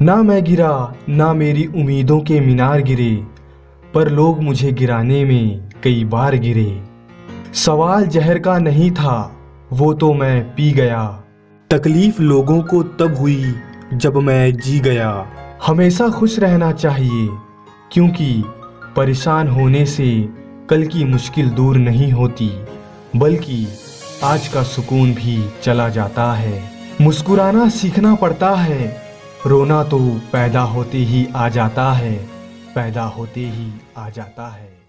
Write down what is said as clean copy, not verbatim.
ना मैं गिरा ना मेरी उम्मीदों के मीनार गिरे, पर लोग मुझे गिराने में कई बार गिरे। सवाल जहर का नहीं था, वो तो मैं पी गया। तकलीफ लोगों को तब हुई जब मैं जी गया। हमेशा खुश रहना चाहिए, क्योंकि परेशान होने से कल की मुश्किल दूर नहीं होती, बल्कि आज का सुकून भी चला जाता है। मुस्कुराना सीखना पड़ता है, रोना तो पैदा होते ही आ जाता है, पैदा होते ही आ जाता है।